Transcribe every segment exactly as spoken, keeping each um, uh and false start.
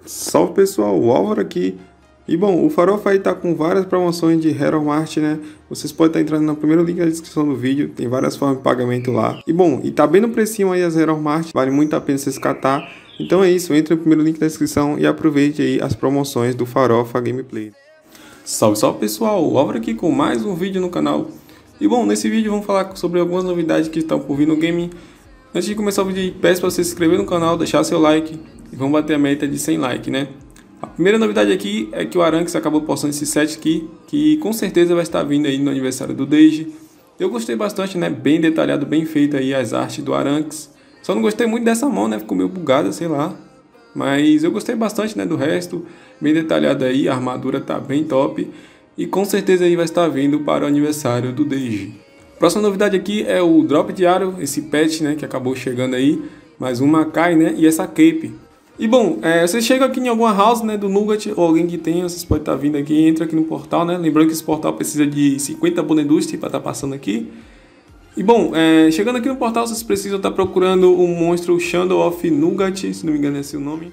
Salve pessoal, o Álvaro aqui. E bom, o Farofa aí tá com várias promoções de Hero Mart, né? Vocês podem estar entrando no primeiro link da descrição do vídeo, tem várias formas de pagamento lá. E bom, e tá bem no precinho aí as Hero Mart, vale muito a pena vocês catar. Então é isso, entre no primeiro link da descrição e aproveite aí as promoções do Farofa Gameplay. Salve, salve pessoal, o Álvaro aqui com mais um vídeo no canal. E bom, nesse vídeo vamos falar sobre algumas novidades que estão por vir no game. Antes de começar o vídeo, peço para você se inscrever no canal, deixar seu like e vamos bater a meta de cem likes, né? A primeira novidade aqui é que o Aranx acabou postando esse set aqui, que com certeza vai estar vindo aí no aniversário do Deiji. Eu gostei bastante, né? Bem detalhado, bem feito aí as artes do Aranx. Só não gostei muito dessa mão, né? Ficou meio bugada, sei lá. Mas eu gostei bastante, né? Do resto, bem detalhado aí, a armadura tá bem top. E com certeza aí vai estar vindo para o aniversário do Deiji. Próxima novidade aqui é o drop diário, esse patch, né? Que acabou chegando aí. Mais uma Makai, né? E essa Cape. E bom, é, vocês chegam aqui em alguma house, né, do Nugget, ou alguém que tenha, vocês podem estar vindo aqui, entra aqui no portal, né, lembrando que esse portal precisa de cinquenta bonedust para estar passando aqui. E bom, é, chegando aqui no portal, vocês precisam estar procurando o monstro Shadow of Nugget, se não me engano é esse o nome.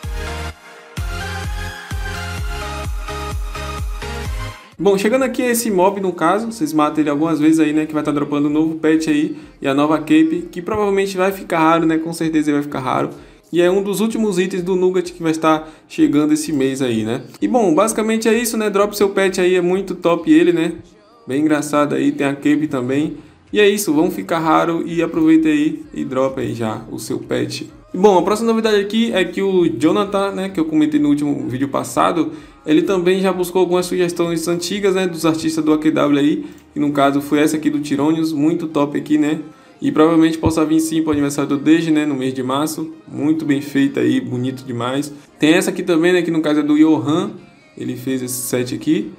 Bom, chegando aqui a esse mob no caso, vocês matam ele algumas vezes aí, né, que vai estar dropando um novo patch aí, e a nova Cape, que provavelmente vai ficar raro, né, com certeza ele vai ficar raro. E é um dos últimos itens do Nugget que vai estar chegando esse mês aí, né? E bom, basicamente é isso, né? Drop seu pet aí, é muito top ele, né? Bem engraçado aí, tem a Cape também. E é isso, vão ficar raro e aproveita aí e dropa aí já o seu pet. E bom, a próxima novidade aqui é que o Jonathan, né? Que eu comentei no último vídeo passado, ele também já buscou algumas sugestões antigas, né? Dos artistas do A Q W aí. E no caso foi essa aqui do Tironius, muito top aqui, né? E provavelmente possa vir sim para o aniversário do Deiji, né, no mês de março. Muito bem feita aí, bonito demais. Tem essa aqui também, né, que no caso é do Johan. Ele fez esse set aqui.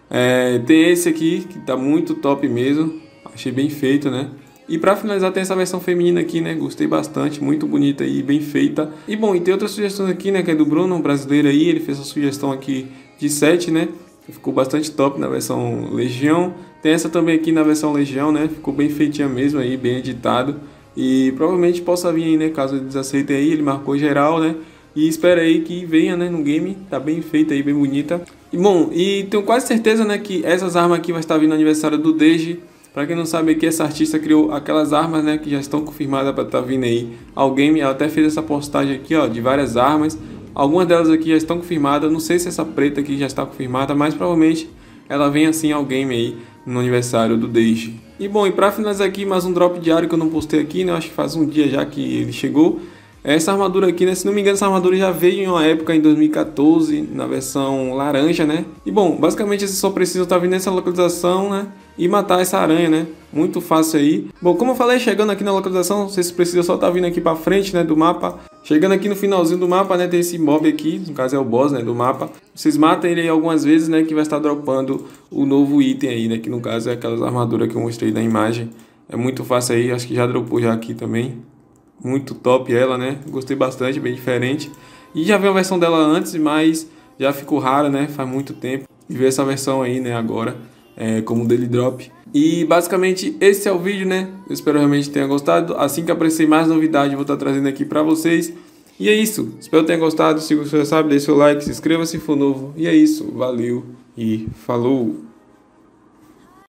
É, tem esse aqui, que tá muito top mesmo. Achei bem feito, né. E para finalizar tem essa versão feminina aqui, né, gostei bastante, muito bonita e bem feita. E bom, e tem outras sugestões aqui, né, que é do Bruno, um brasileiro aí. Ele fez a sugestão aqui de set, né. Ficou bastante top na versão Legião. Tem essa também aqui na versão Legião, né? Ficou bem feitinha mesmo aí, bem editado. E provavelmente possa vir aí, né? Caso eles aceitem aí, ele marcou geral, né? E espera aí que venha, né? No game, tá bem feita aí, bem bonita. E bom, e tenho quase certeza, né? Que essas armas aqui vai estar vindo no aniversário do Deiji. Pra quem não sabe aqui, essa artista criou aquelas armas, né? Que já estão confirmadas para estar vindo aí ao game. Ela até fez essa postagem aqui, ó, de várias armas. Algumas delas aqui já estão confirmadas, não sei se essa preta aqui já está confirmada, mas provavelmente ela vem assim ao game aí no aniversário do Deiji. E bom, e para finalizar aqui mais um drop diário que eu não postei aqui, né, eu acho que faz um dia já que ele chegou. Essa armadura aqui, né, se não me engano essa armadura já veio em uma época em dois mil e quatorze, na versão laranja, né. E bom, basicamente você só precisa estar vindo nessa localização, né, e matar essa aranha, né, muito fácil aí. Bom, como eu falei, chegando aqui na localização, vocês precisam só estar vindo aqui para frente, né, do mapa. Chegando aqui no finalzinho do mapa, né, tem esse mob aqui, no caso é o boss, né, do mapa. Vocês matam ele aí algumas vezes, né, que vai estar dropando o novo item aí, né, que no caso é aquelas armaduras que eu mostrei na imagem. É muito fácil aí, acho que já dropou já aqui também. Muito top ela, né, gostei bastante, bem diferente. E já vi a versão dela antes, mas já ficou rara, né, faz muito tempo. E ver essa versão aí, né, agora, é, como daily drop. E basicamente esse é o vídeo, né? Eu espero realmente tenha gostado. Assim que aparecer mais novidade, vou estar trazendo aqui pra vocês. E é isso. Espero que tenha gostado. Se você sabe, deixe seu like, se inscreva se for novo. E é isso. Valeu e falou!